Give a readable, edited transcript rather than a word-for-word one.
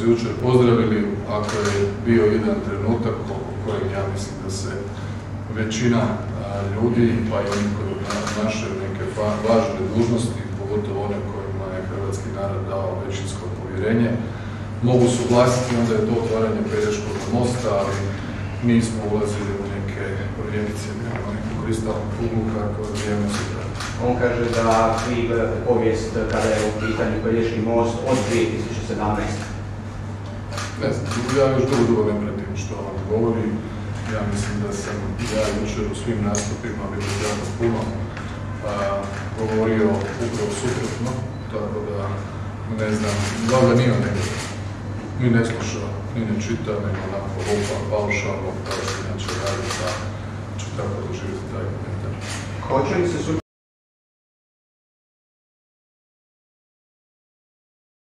jučer pozdravili, ako je bio jedan trenutak oko kojeg ja mislim da se većina ljudi, pa i oni koji obnašaju neke važne dužnosti, pogotovo one kojima je hrvatski narod dao većinsko povjerenje, mogu suglasiti, onda je to otvaranje Pelješkog mosta, ali nismo ulazili u neke projekcije, nemamo neku kristalnu kuglu kako vrijeme se pravi. On kaže da vi gledate povijest kada je u pitanju Pelješki most od 2017. Ne znam, ja još dugo ne pratim što on govori. Ja mislim da sam ja jučer u svim nastupima vidio jako puno govorio upravo suprotno, tako da ne znam, valjda nije on nego ni ne sluša, ni ne čita, nego onako lupa, paušalno, kao što inače radi, da ću tako doživjeti taj komentar. Hoće li se